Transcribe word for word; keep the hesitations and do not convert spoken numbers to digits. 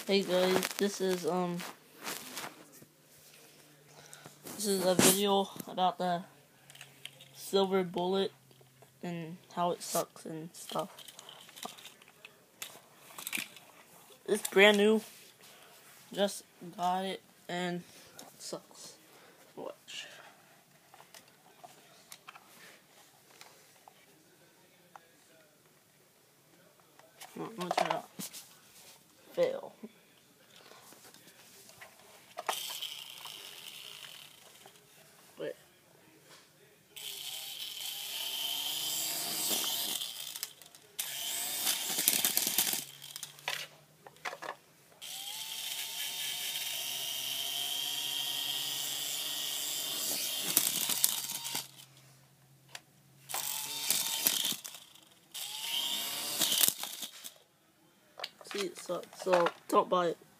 Hey guys, this is um this is a video about the SilverBullet and how it sucks and stuff. It's brand new. Just got it and it sucks. Watch. I'm gonna try to fail. Wait. See, it sucks, so don't buy it.